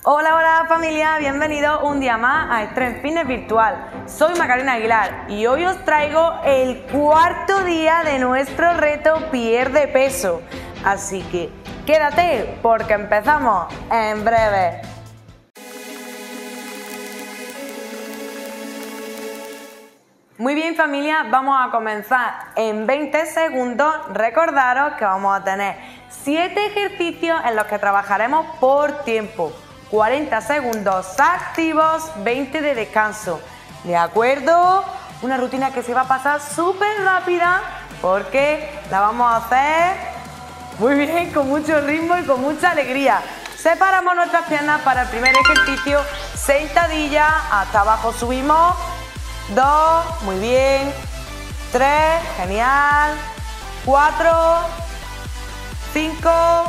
Hola, hola familia, bienvenidos un día más a Strength Fitness Virtual. Soy Macarena Aguilar y hoy os traigo el cuarto día de nuestro reto Pierde Peso. Así que quédate porque empezamos en breve. Muy bien familia, vamos a comenzar en 20 segundos. Recordaros que vamos a tener 7 ejercicios en los que trabajaremos por tiempo. 40 segundos activos, 20 de descanso. ¿De acuerdo? Una rutina que se va a pasar súper rápida porque la vamos a hacer muy bien, con mucho ritmo y con mucha alegría. Separamos nuestras piernas para el primer ejercicio, sentadilla, hasta abajo subimos. 2, muy bien. 3, genial. 4, 5,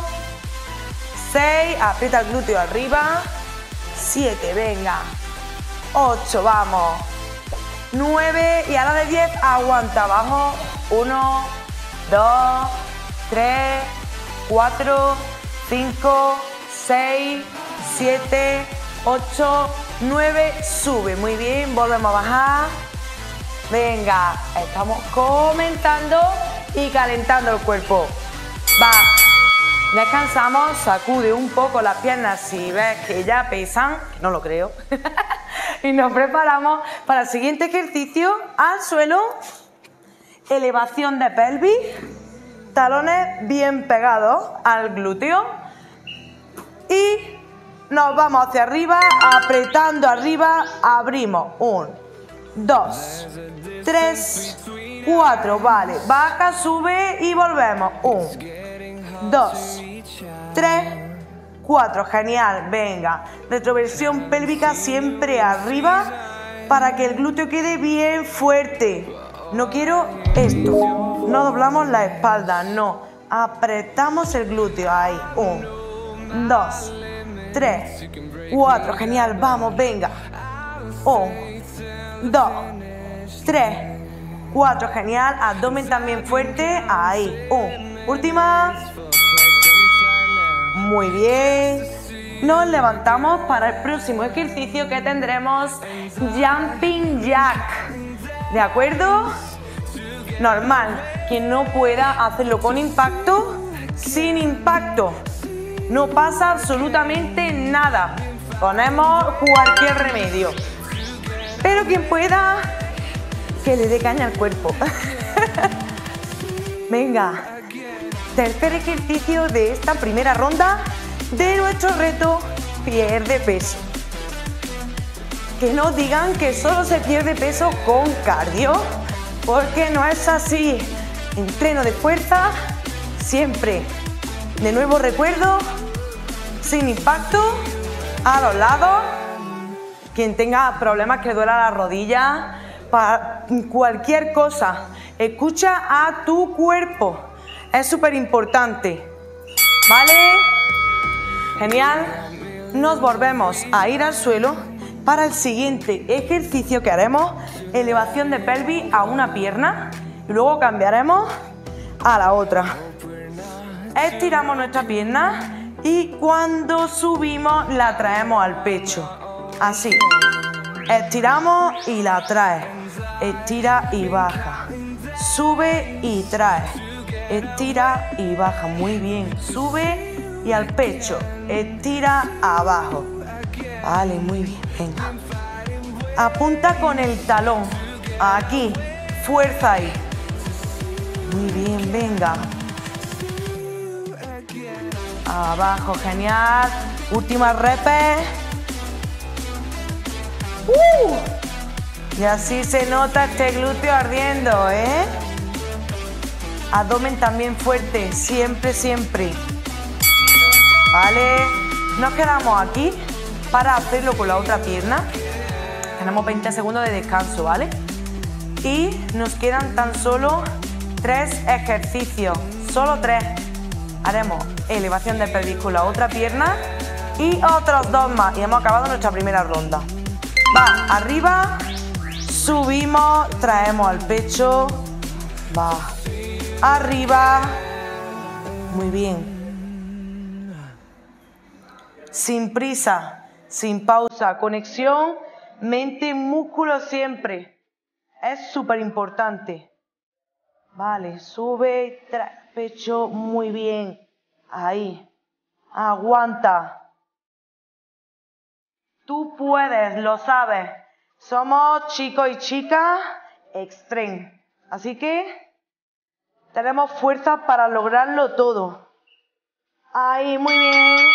6, aprieta el glúteo arriba. 7, venga. 8, vamos. 9 y a la de 10 aguanta abajo. 1, 2, 3, 4, 5, 6, 7, 8, 9, sube, muy bien, volvemos a bajar. Venga, estamos comenzando y calentando el cuerpo. Va. Descansamos, sacude un poco las piernas si ves que ya pesan, no lo creo. Y nos preparamos para el siguiente ejercicio, al suelo, elevación de pelvis, talones bien pegados al glúteo y nos vamos hacia arriba, apretando arriba, abrimos. 1, 2, 3, 4, vale, baja, sube y volvemos. 1, 2, 3, 4, genial, venga, retroversión pélvica siempre arriba para que el glúteo quede bien fuerte. No quiero esto, no doblamos la espalda, no, apretamos el glúteo, ahí. 1, 2, 3, 4, genial, vamos, venga. 1, 2, 3, 4, genial, abdomen también fuerte, ahí. 1, última. Muy bien. Nos levantamos para el próximo ejercicio que tendremos Jumping Jack. ¿De acuerdo? Normal, quien no pueda hacerlo con impacto, sin impacto. No pasa absolutamente nada. Ponemos cualquier remedio. Pero quien pueda, que le dé caña al cuerpo. Venga. Tercer ejercicio de esta primera ronda de nuestro reto Pierde Peso. Que no digan que solo se pierde peso con cardio, porque no es así. Entreno de fuerza siempre. De nuevo recuerdo, sin impacto, a los lados. Quien tenga problemas que duela la rodilla, para cualquier cosa, escucha a tu cuerpo. Es súper importante. ¿Vale? Genial. Nos volvemos a ir al suelo para el siguiente ejercicio que haremos. Elevación de pelvis a una pierna y luego cambiaremos a la otra. Estiramos nuestra pierna y cuando subimos la traemos al pecho. Así. Estiramos y la traes. Estira y baja. Sube y traes. Estira y baja. Muy bien. Sube y al pecho. Estira abajo. Vale, muy bien. Venga. Apunta con el talón. Aquí. Fuerza ahí. Muy bien, venga. Abajo, genial. Última repes. Y así se nota este glúteo ardiendo, ¿eh? Abdomen también fuerte, siempre, siempre. Vale. Nos quedamos aquí para hacerlo con la otra pierna. Tenemos 20 segundos de descanso, ¿vale? Y nos quedan tan solo 3 ejercicios. Solo 3. Haremos elevación de pelvis con la otra pierna y otros 2 más. Y hemos acabado nuestra primera ronda. Va, arriba, subimos, traemos al pecho. Va, arriba. Muy bien. Sin prisa. sin pausa. Conexión mente-músculo siempre. Es súper importante. Vale, sube, trae pecho, muy bien. Ahí. Aguanta. Tú puedes, lo sabes. Somos chicos y chicas extreme. Así que tenemos fuerza para lograrlo todo. Ahí, muy bien.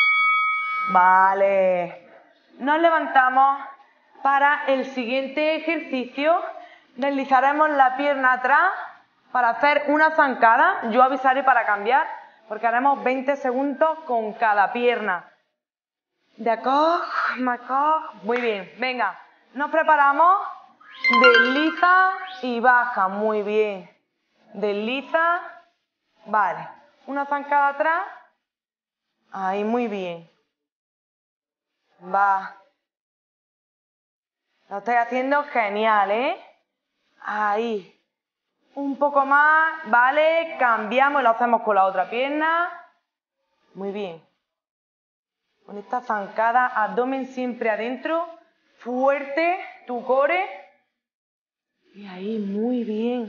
Vale. Nos levantamos para el siguiente ejercicio. Deslizaremos la pierna atrás para hacer una zancada. Yo avisaré para cambiar porque haremos 20 segundos con cada pierna. D'accord, muy bien. Venga, nos preparamos. Desliza y baja. Muy bien. Desliza. Vale. Una zancada atrás. Ahí, muy bien. Va. Lo estáis haciendo genial, ¿eh? Ahí. Un poco más, ¿vale? Cambiamos y lo hacemos con la otra pierna. Muy bien. Con esta zancada, abdomen siempre adentro. Fuerte, tu core. Y ahí, muy bien.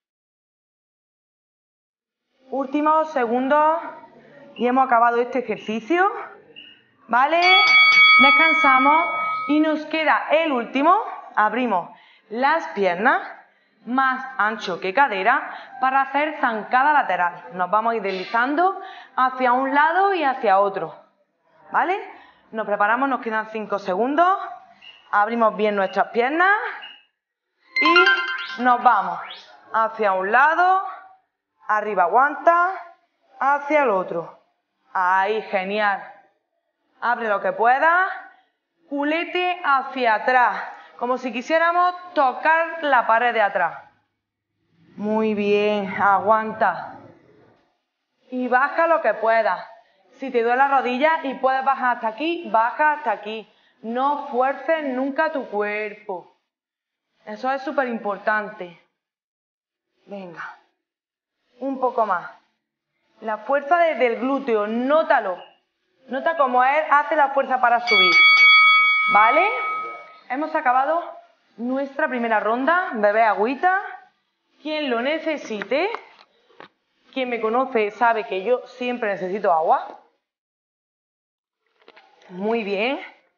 Últimos segundos. Y hemos acabado este ejercicio. ¿Vale? Descansamos. Y nos queda el último. Abrimos las piernas. Más ancho que cadera para hacer zancada lateral. Nos vamos a ir deslizando hacia un lado y hacia otro. ¿Vale? Nos preparamos, nos quedan 5 segundos. Abrimos bien nuestras piernas y nos vamos hacia un lado, arriba aguanta, hacia el otro. Ahí, genial. Abre lo que puedas. Culete hacia atrás. Como si quisiéramos tocar la pared de atrás. Muy bien, aguanta. Y baja lo que puedas. Si te duele la rodilla y puedes bajar hasta aquí, baja hasta aquí. No fuerces nunca tu cuerpo. Eso es súper importante. Venga, un poco más. La fuerza desde el glúteo, nótalo. Nota cómo él hace la fuerza para subir. ¿Vale? Hemos acabado nuestra primera ronda. Bebé agüita. Quien lo necesite, quien me conoce sabe que yo siempre necesito agua. Muy bien.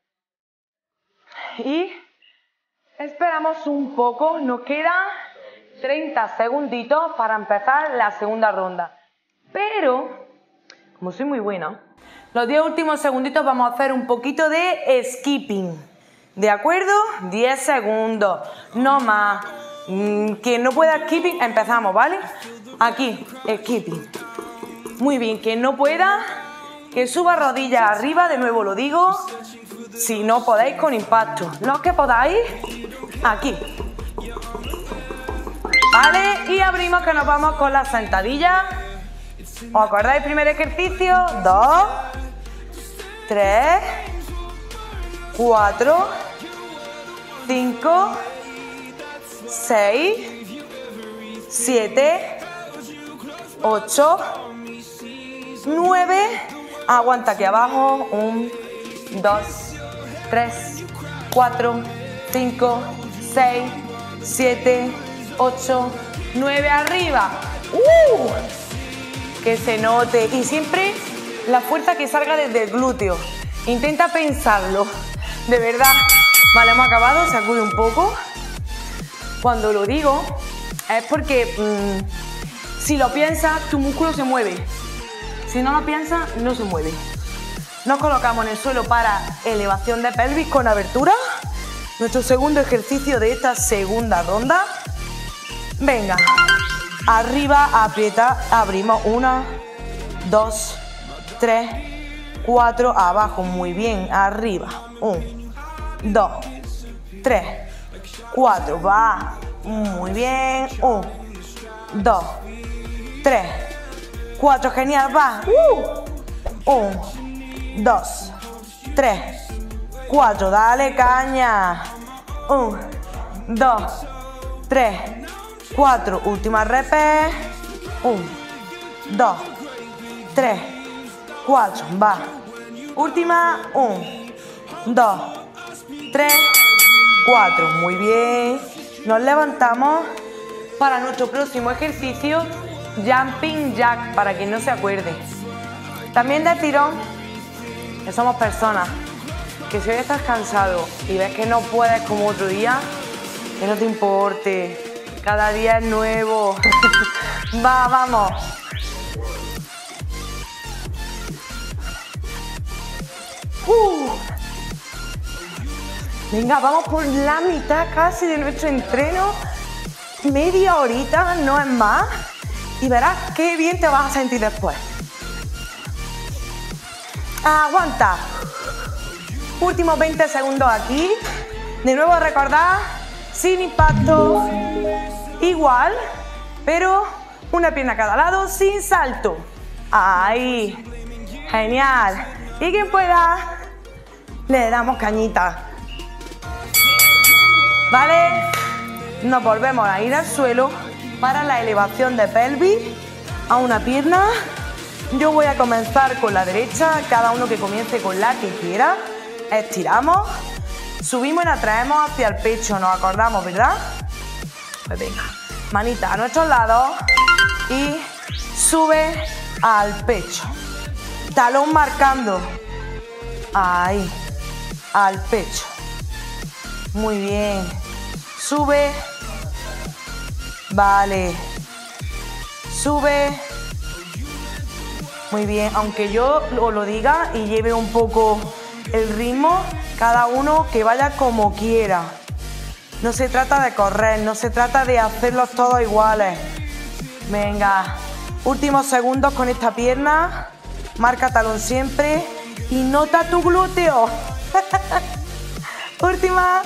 Y esperamos un poco. Nos quedan 30 segunditos para empezar la segunda ronda. Pero, como soy muy buena, los 10 últimos segunditos vamos a hacer un poquito de skipping. ¿De acuerdo? 10 segundos, no más. Quien no pueda skipping, empezamos, ¿vale? Aquí, skipping. Muy bien, quien no pueda, que suba rodillas arriba, de nuevo lo digo. Si no podéis, con impacto. Los que podáis, aquí. ¿Vale? Y abrimos que nos vamos con las sentadillas. ¿Os acordáis? Primer ejercicio, 2, 3, 4, 5, 6, 7, 8, 9. Aguanta aquí abajo. 1, 2, 3, 4, 5, 6, 7, 8, 9. Arriba. Que se note. Y siempre la fuerza que salga desde el glúteo. Intenta pensarlo. De verdad. Vale, hemos acabado. Sacude un poco. Cuando lo digo es porque si lo piensas, tu músculo se mueve. Si no lo piensas, no se mueve. Nos colocamos en el suelo para elevación de pelvis con abertura. Nuestro segundo ejercicio de esta segunda ronda. Venga. Arriba, aprieta, abrimos. 1, 2, 3, 4. Abajo, muy bien. Arriba. 1, 2, 3, 4. Va. Muy bien. 1, 2, 3, 4. Genial. Va. 1, 2, 3, 4. Dale caña. 1, 2, 3, 4. Última repes. 1, 2, 3, 4. Va. Última. 1, 2, 3, 4. Muy bien. Nos levantamos para nuestro próximo ejercicio, Jumping Jack, para quien no se acuerde. También de tirón, que somos personas, que si hoy estás cansado y ves que no puedes como otro día, que no te importe, cada día es nuevo. Vamos. Venga, vamos por la mitad casi de nuestro entreno. Media horita, no es más. Y verás qué bien te vas a sentir después. Aguanta. Últimos 20 segundos aquí. De nuevo recordad, sin impacto. Igual, pero una pierna a cada lado, sin salto. Ahí. Genial. Y quien pueda, le damos cañita. ¿Vale? Nos volvemos a ir al suelo para la elevación de pelvis a una pierna. Yo voy a comenzar con la derecha, cada uno que comience con la que quiera. Estiramos, subimos y la traemos hacia el pecho, nos acordamos, ¿verdad? Pues venga, manita a nuestros lados y sube al pecho. Talón marcando, ahí, al pecho. Muy bien, sube, vale, sube. Muy bien, aunque yo os lo diga y lleve un poco el ritmo, cada uno que vaya como quiera. No se trata de correr, no se trata de hacerlos todos iguales. Venga, últimos segundos con esta pierna. Marca talón siempre y nota tu glúteo. Última.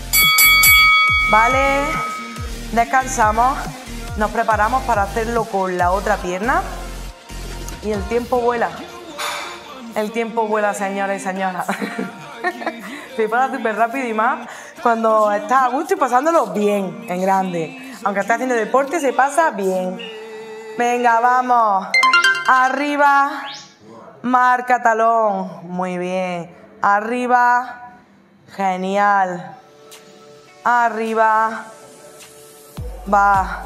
Vale, descansamos. Nos preparamos para hacerlo con la otra pierna. Y el tiempo vuela. El tiempo vuela, señores y señoras. Se pasa súper rápido y más cuando estás a gusto y pasándolo bien, en grande. Aunque estés haciendo deporte, se pasa bien. Venga, vamos. Arriba. Marca talón. Muy bien. Arriba. Genial. Arriba. Va.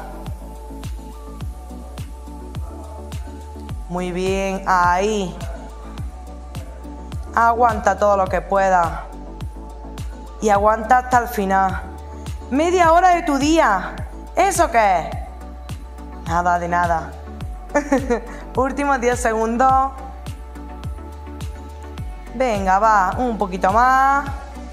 Muy bien. Ahí. Aguanta todo lo que pueda. Y aguanta hasta el final. Media hora de tu día. ¿Eso qué es? Nada de nada. Últimos 10 segundos. Venga, va. Un poquito más.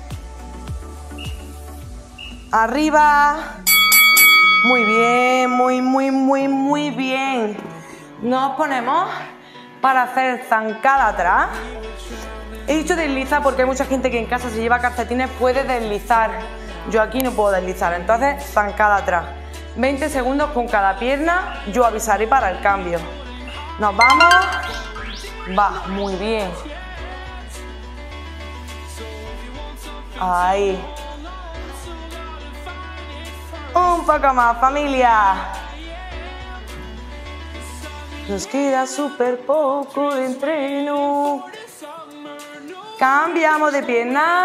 Arriba. Muy bien. Muy bien. Nos ponemos para hacer zancada atrás. He dicho desliza porque hay mucha gente que en casa, si lleva calcetines, puede deslizar. Yo aquí no puedo deslizar, entonces zancada atrás. 20 segundos con cada pierna, yo avisaré para el cambio. Nos vamos. Va, muy bien. Ahí. Un poco más, familia. Nos queda súper poco de entreno. Cambiamos de pierna.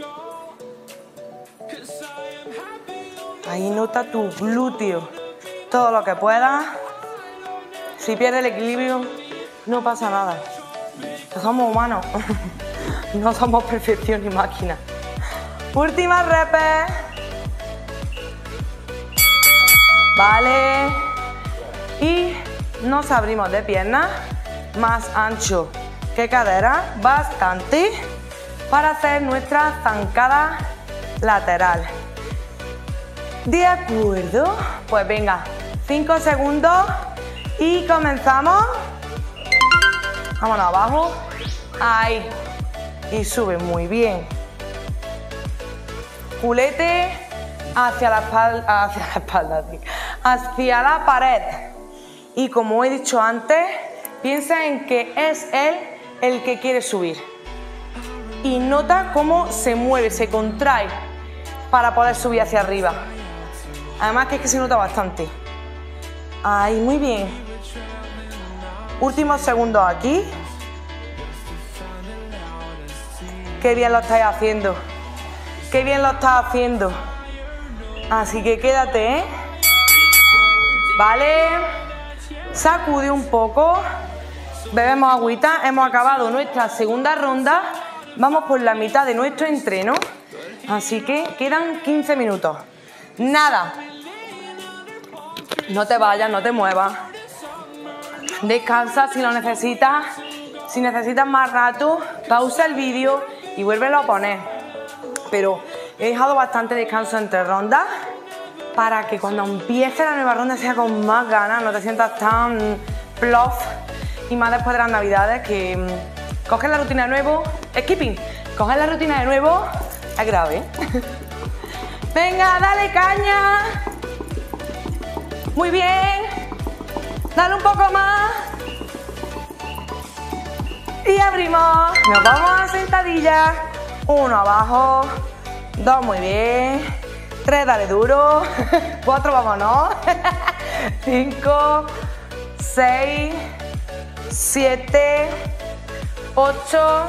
Ahí nota tu glúteo. Todo lo que puedas. Si pierdes el equilibrio, no pasa nada. Somos humanos. No somos perfección ni máquina. Última repes. Vale. Y nos abrimos de pierna. Más ancho que cadera, bastante, para hacer nuestra zancada lateral. ¿De acuerdo? Pues venga, 5 segundos y comenzamos. Vámonos abajo. Ahí. Y sube muy bien. Culete hacia la espalda, hacia la pared. Y como he dicho antes, piensa en que es él el que quiere subir y nota cómo se mueve, se contrae para poder subir hacia arriba. Además que es que se nota bastante. Ahí, muy bien. Últimos segundos aquí. Qué bien lo estáis haciendo. Qué bien lo estás haciendo. Así que quédate, ¿eh? Vale. Sacude un poco. Bebemos agüita. Hemos acabado nuestra segunda ronda. Vamos por la mitad de nuestro entreno. Así que quedan 15 minutos. Nada. No te vayas, no te muevas. Descansa si lo necesitas. Si necesitas más rato, pausa el vídeo y vuélvelo a poner. Pero he dejado bastante descanso entre rondas para que cuando empiece la nueva ronda sea con más ganas, no te sientas tan plof. Y más después de las navidades que coges la rutina de nuevo. Skipping, coges la rutina de nuevo. Es grave, ¿eh? Venga, dale caña. Muy bien. Dale un poco más. Y abrimos. Nos vamos a sentadilla. 1 abajo. 2, muy bien. 3, dale duro. 4, vámonos. 5, 6, 7, 8,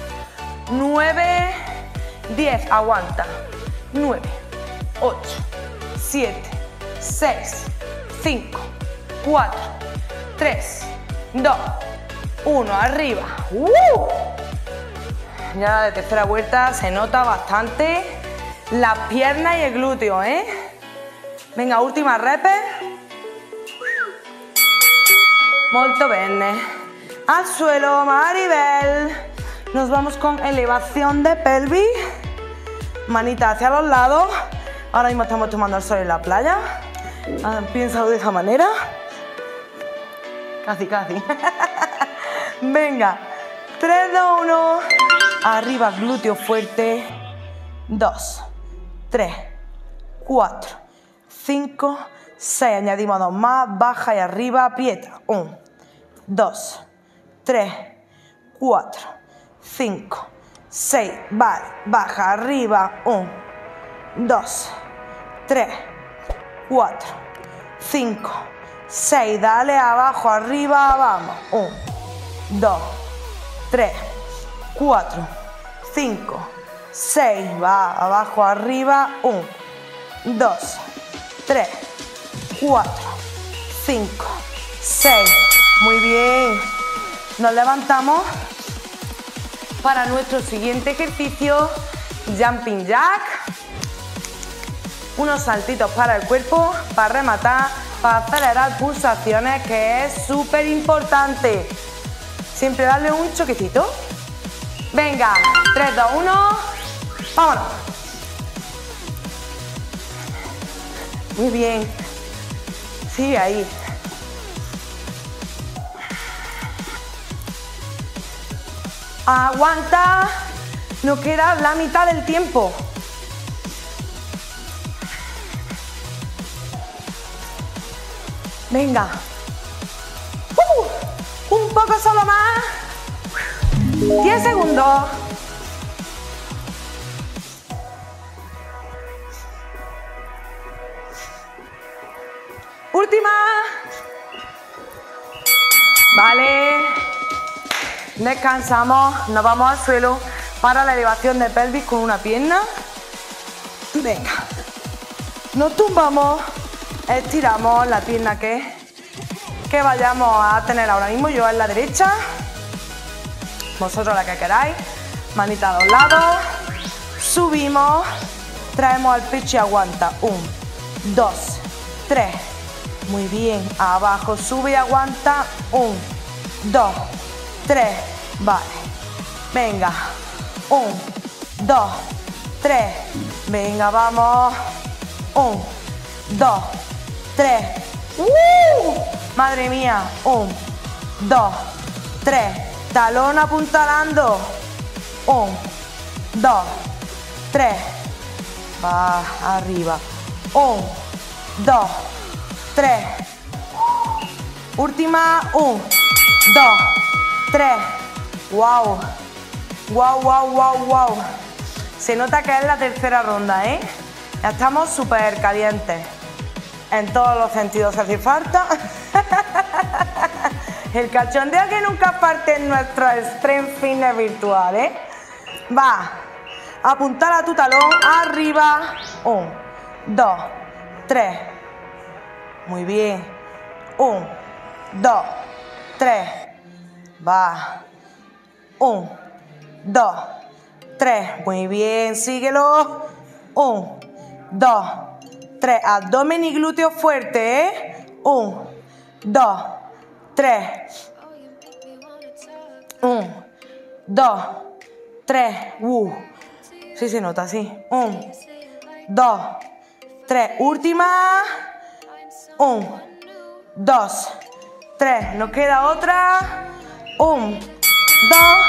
9, 10. Aguanta. 9, 8, 7, 6, 5, 4, 3, 2, 1. Arriba. Ya de tercera vuelta se nota bastante las piernas y el glúteo, ¿eh? Venga, última repe. Molto bene. Al suelo, Maribel. Nos vamos con elevación de pelvis. Manita hacia los lados. Ahora mismo estamos tomando el sol en la playa. Piénsalo de esa manera. Casi, casi. Venga. 3, 2, 1. Arriba, glúteo fuerte. 2, 3, 4, 5, 6. Añadimos 2 más. Baja y arriba, aprieta. 1, 2, 3, 4, 5, 6. Vale. Baja, arriba. 1, 2, 3, 4, 5, 6. Dale abajo, arriba, vamos. 1, 2, 3, 4, 5, 6. Va abajo, arriba. 1, 2, 3, 4, 5, 6. Muy bien. Nos levantamos para nuestro siguiente ejercicio. Jumping jack. Unos saltitos para el cuerpo, para rematar, para acelerar pulsaciones, que es súper importante. Siempre darle un choquecito. Venga, 3, 2, 1. Vámonos. Muy bien. Sigue ahí. Aguanta. Nos queda la mitad del tiempo. Venga. Un poco solo más. 10 segundos. Última. Vale. Descansamos. Nos vamos al suelo para la elevación de pelvis con una pierna. Venga. Nos tumbamos. Estiramos la pierna que vayamos a tener ahora mismo. Yo en la derecha. Vosotros la que queráis. Manita a los lados. Subimos. Traemos al pecho y aguanta. 1, 2, 3. Muy bien. Abajo. Sube y aguanta. 1, 2, 3. Vale. Venga. 1, 2, 3. Venga, vamos. 1, 2, 3. Madre mía. 1, 2, 3. Talón apuntalando. 1, 2, 3. Va arriba. 1, 2, 3. Última. 1, 2, 3. Wow. Wow, wow, wow, wow. Se nota que es la tercera ronda, ¿eh? Ya estamos súper calientes. En todos los sentidos si hace falta. El cachondeo que nunca parte en nuestro Strength Fitness virtual, ¿eh? Va. Apuntar a tu talón. Arriba. 1, 2, 3. Muy bien. 1, 2, 3. Va. 1, 2, 3. Muy bien. Síguelo. 1, 2, 3. Abdomen y glúteo fuerte, ¿eh? 1, 2, 3. 1, 2, 3. Sí se nota, sí. 1, 2, 3. Última. 1, 2, 3. Nos queda otra. 1, 2.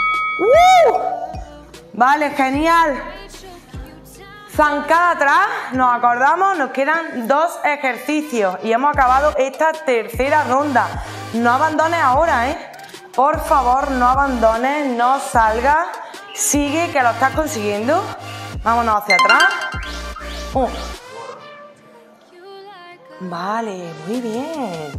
Vale, genial. Zancada atrás. Nos acordamos, nos quedan 2 ejercicios y hemos acabado esta tercera ronda. No abandones ahora, ¿eh? Por favor, no abandones, no salgas. Sigue, que lo estás consiguiendo. Vámonos hacia atrás. 1. Vale, muy bien.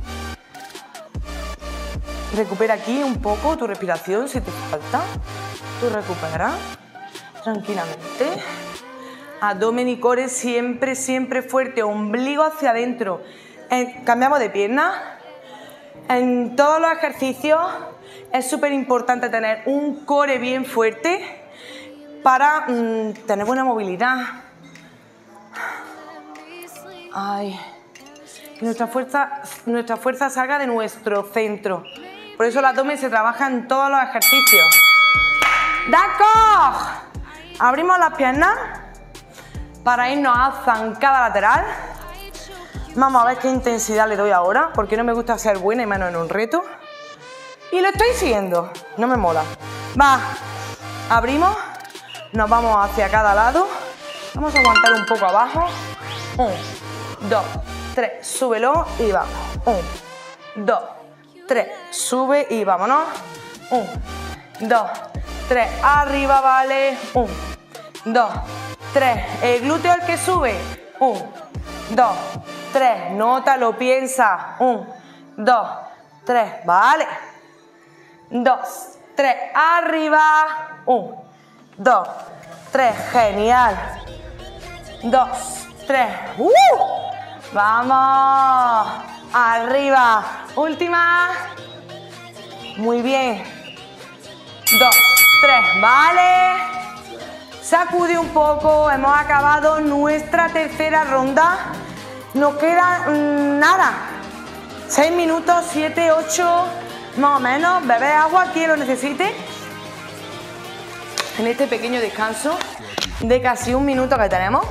Recupera aquí un poco tu respiración si te falta. Tú recuperas tranquilamente. Abdomen y core siempre, siempre fuerte. Ombligo hacia adentro. Cambiamos de pierna. En todos los ejercicios es súper importante tener un core bien fuerte para tener buena movilidad. Ay. Que nuestra fuerza salga de nuestro centro. Por eso el abdomen se trabaja en todos los ejercicios. ¡D'accord! Abrimos las piernas para irnos a zancada lateral. Vamos a ver qué intensidad le doy ahora, porque no me gusta ser buena y menos en un reto. Y lo estoy siguiendo, no me mola. Va, abrimos, nos vamos hacia cada lado. Vamos a aguantar un poco abajo. 1, 2, 3, súbelo y vamos. 1, 2, 3, sube y vámonos. 1, 2, 3, arriba, vale. 1, 2, 3, el glúteo el que sube. 1, 2, 3, nótalo, piensa. 1, 2, 3, vale. 2, 3, arriba. 1, 2, 3, genial. 2, 3, vamos. Arriba. Última. Muy bien. 2, 3, vale. Sacude un poco. Hemos acabado nuestra tercera ronda. Nos queda nada. 6 minutos, 7, 8, más o menos. Bebe agua quien lo necesite. En este pequeño descanso de casi 1 minuto que tenemos.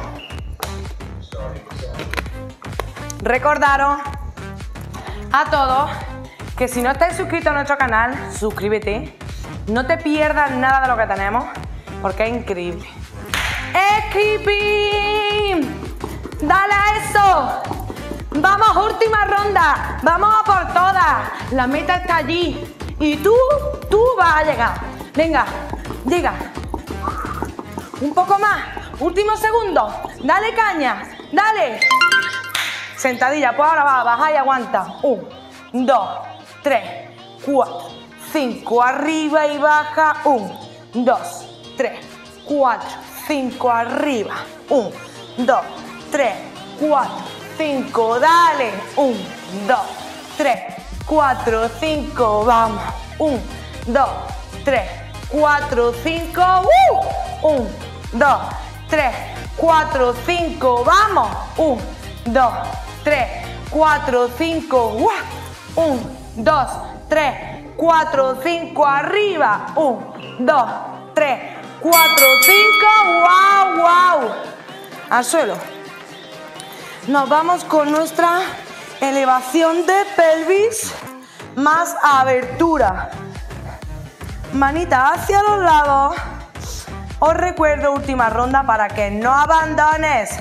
Recordaros a todos que si no estáis suscritos a nuestro canal, suscríbete. No te pierdas nada de lo que tenemos, porque es increíble. ¡Skipping! ¡Dale a eso! ¡Vamos, última ronda! ¡Vamos a por todas! La meta está allí. Y tú vas a llegar. Venga, llega. Un poco más. Último segundo. Dale caña. Dale. Sentadilla. Pues ahora va a bajar y aguanta. 1, 2, 3, 4, 5. Arriba y baja. 1, 2, 3, 4, 5. Arriba. 1, 2, 3, 4, 5. Dale. 1, 2, 3, 4, 5. Vamos. 1, 2, 3, 4, 5. 1, 2, 3, 4, 5. Vamos. 1, 2, 3, 4, 5. 1, 2, 3, 4, 5. Arriba. 1, 2, 3, 4, 5. ¡Wow! ¡Wow! Al suelo. Nos vamos con nuestra elevación de pelvis más abertura. Manita hacia los lados. Os recuerdo, última ronda para que no abandones.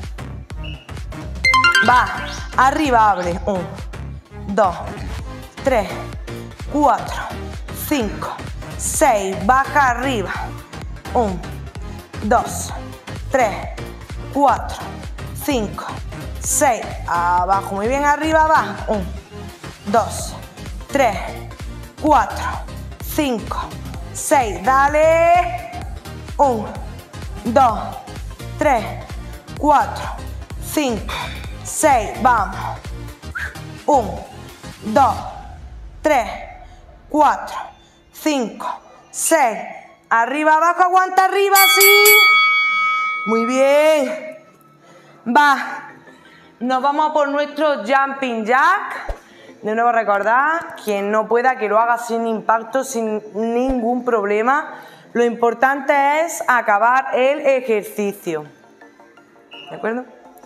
Va, arriba abre. 1, 2, 3, 4, 5, 6. Baja arriba. 1, 2, 3, 4, 5, 6. Abajo, muy bien, arriba va. 1, 2, 3, 4, 5, 6. Dale. 1, 2, 3, 4, 5, 6, vamos. 1, 2, 3, 4, 5, 6. Arriba, abajo, aguanta arriba, sí. Muy bien. Va. Nos vamos a por nuestro jumping jack. De nuevo recordad, quien no pueda que lo haga sin impacto, sin ningún problema. Lo importante es acabar el ejercicio. ¿De acuerdo?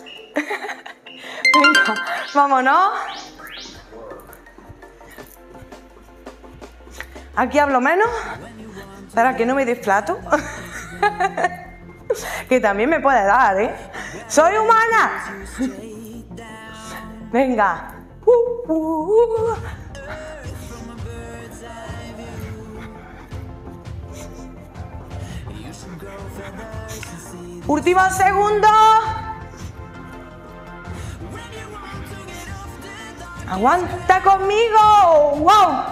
Venga, vámonos. Aquí hablo menos. Para que no me des plato. Que también me puede dar, ¿eh? ¡Soy humana! Venga. Último segundo. Aguanta conmigo. ¡Wow!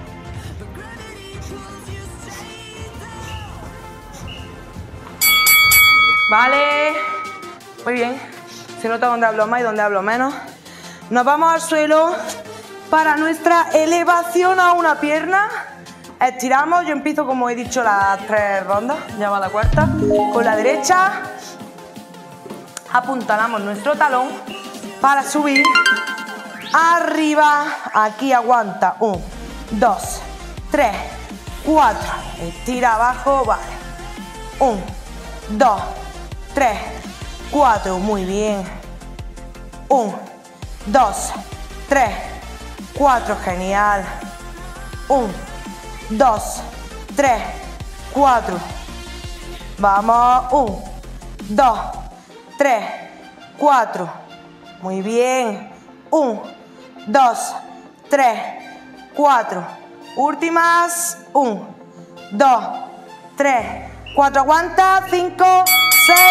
Vale. Muy bien. Se nota dónde hablo más y dónde hablo menos. Nos vamos al suelo para nuestra elevación a una pierna. Estiramos, yo empiezo como he dicho las 3 rondas, ya va la cuarta. Con la derecha apuntalamos nuestro talón para subir arriba. Aquí aguanta, 1, 2, 3, 4. Estira abajo, vale. 1, 2, 3, 4, muy bien. 1, 2, 3, 4, genial. 1, 2, 3, 4. Vamos, 1, 2, 3, 4. Muy bien. 1, 2, 3, 4. Últimas. 1, 2, 3, 4. Aguanta. 5, 6.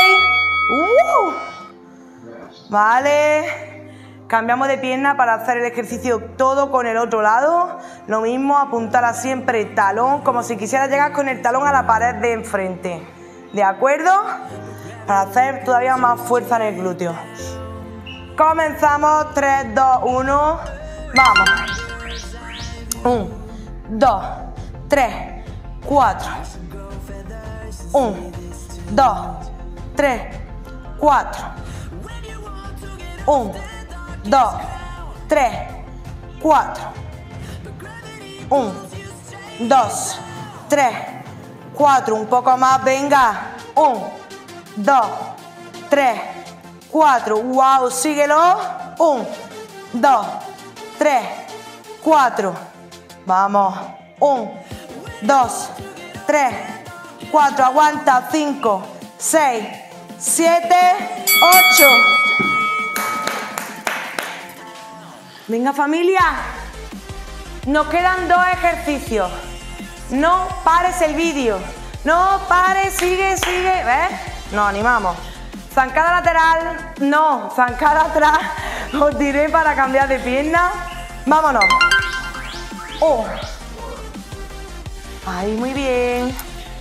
Vale. Cambiamos de pierna para hacer el ejercicio todo con el otro lado. Lo mismo, apuntar siempre el talón, como si quisiera llegar con el talón a la pared de enfrente. ¿De acuerdo? Para hacer todavía más fuerza en el glúteo. Comenzamos. 3, 2, 1. Vamos. 1, 2, 3, 4. 1, 2, 3, 4. 1, 2, 3, 4. 1, 2, 3, 4. Un poco más, venga. 1, 2, 3, 4. Wow, síguelo. 1, 2, 3, 4. Vamos. 1, 2, 3, 4. Aguanta. 5, 6, 7, 8. Venga, familia, nos quedan 2 ejercicios. No pares el vídeo, no pares, sigue, sigue, ¿ves? Nos animamos. Zancada lateral, no, zancada atrás, os diré para cambiar de pierna. Vámonos. Ahí, muy bien.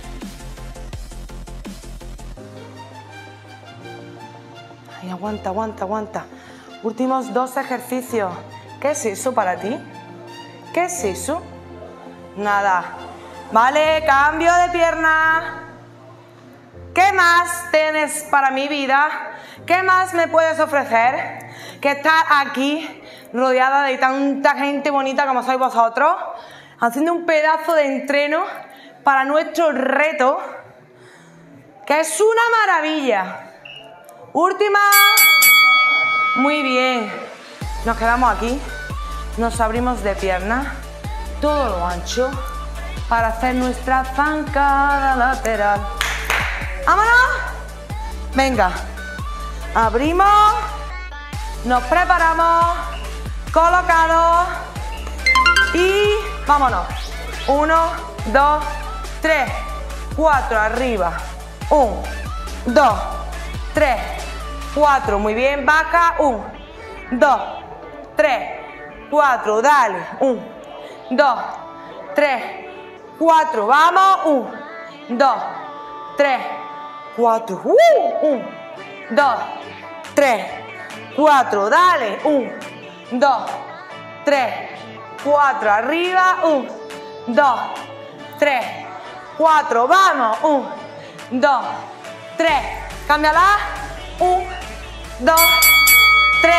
Ay, aguanta, aguanta, aguanta. Últimos 2 ejercicios. ¿Qué es eso para ti? ¿Qué es eso? Nada. Vale, cambio de pierna. ¿Qué más tienes para mi vida? ¿Qué más me puedes ofrecer? Que estar aquí rodeada de tanta gente bonita como sois vosotros, haciendo un pedazo de entreno para nuestro reto, que es una maravilla. Última. Muy bien. Nos quedamos aquí. Nos abrimos de pierna todo lo ancho para hacer nuestra zancada lateral. ¡Vámonos! Venga. Abrimos. Nos preparamos. Colocados. Y vámonos. 1, 2, 3, 4. Arriba. 1, 2, 3, 4. Muy bien. Baja. 1, 2, 3, 4. Dale. 1, 2, 3, 4. Vamos. 1, 2, 3, 4. 1, 2, 3, 4. Dale. 1, 2, 3, 4. Arriba. 1, 2, 3, 4. Vamos. 1, 2, 3. Cámbiala. 1, 2, 3.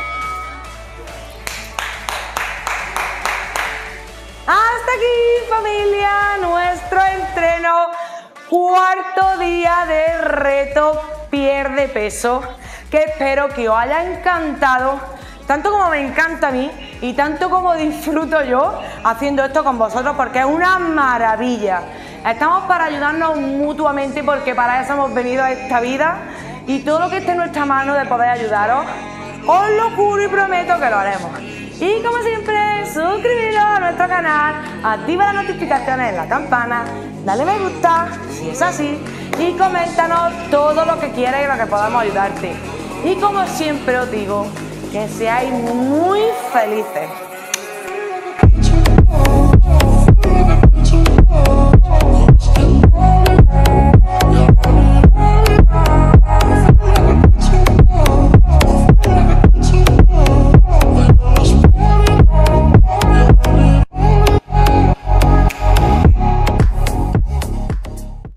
Hasta aquí, familia, nuestro entreno. Cuarto día del reto Pierde Peso, que espero que os haya encantado, tanto como me encanta a mí y tanto como disfruto yo haciendo esto con vosotros, porque es una maravilla. Estamos para ayudarnos mutuamente, porque para eso hemos venido a esta vida, y todo lo que esté en nuestra mano de poder ayudaros, os lo juro y prometo que lo haremos. Y como siempre, suscribiros a nuestro canal, activa las notificaciones en la campana, dale me gusta si es así y coméntanos todo lo que quieras y lo que podamos ayudarte. Y como siempre os digo, que seáis muy felices.